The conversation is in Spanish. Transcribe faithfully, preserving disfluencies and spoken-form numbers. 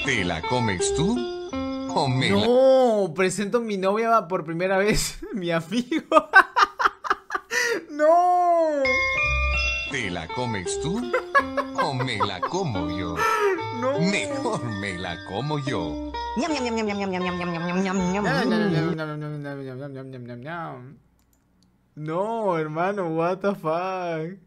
¿Te la comes tú o me la... No, presento a mi novia por primera vez, mi amigo. No. ¿Te la comes tú o me la como yo? No. Mejor me la como yo. Ñam, ñam, ñam, ñam, ñam, ñam, ñam, ñam, ñam, ñam, ñam, ñam. No, hermano, what the fuck.